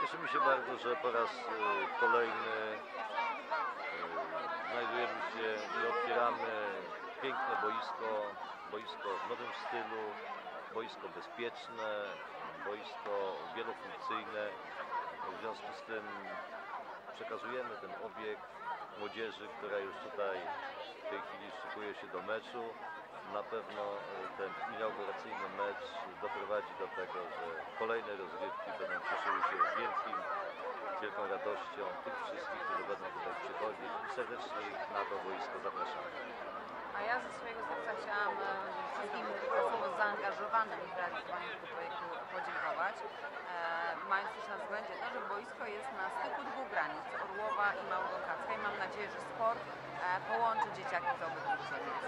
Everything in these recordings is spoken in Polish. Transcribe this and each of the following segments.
Cieszymy się bardzo, że po raz kolejny znajdujemy się i otwieramy piękne boisko w nowym stylu, boisko bezpieczne, boisko wielofunkcyjne. W związku z tym przekazujemy ten obiekt młodzieży, która już tutaj w tej chwili szykuje się do meczu. Na pewno ten inauguracyjny mecz doprowadzi do tego, że kolejne rozgrywki będą cieszyły się wielką radością tych wszystkich, którzy będą tutaj przychodzić i serdecznie ich na to boisko zapraszamy. A ja ze swojego serca chciałam wszystkim osobom zaangażowanym w realizowanie tego projektu podziękować, mając też na względzie to, że boisko jest na styku dwóch granic, Orłowa i Małgorzata. I mam nadzieję, że sport połączy dzieciaki z obydwu dzielnic.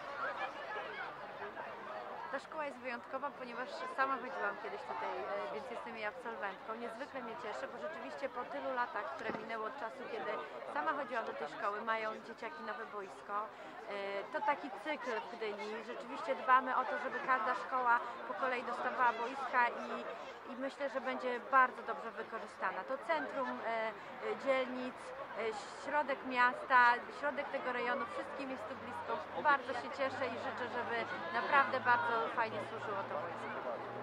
Ta szkoła jest wyjątkowa, ponieważ sama chodziłam kiedyś tutaj, więc jestem jej absolwentką. Niezwykle mnie cieszy, bo rzeczywiście po tylu latach, które minęło od czasu, kiedy sama chodziłam do tej szkoły, mają dzieciaki nowe boisko. To taki cykl w Gdyni. Rzeczywiście dbamy o to, żeby każda szkoła po kolei dostawała boiska i myślę, że będzie bardzo dobrze wykorzystana. To centrum dzielnic, środek miasta, środek tego rejonu, wszystkim jest tu blisko. Bardzo się cieszę i życzę, żeby naprawdę bardzo fajnie służyło to boisko.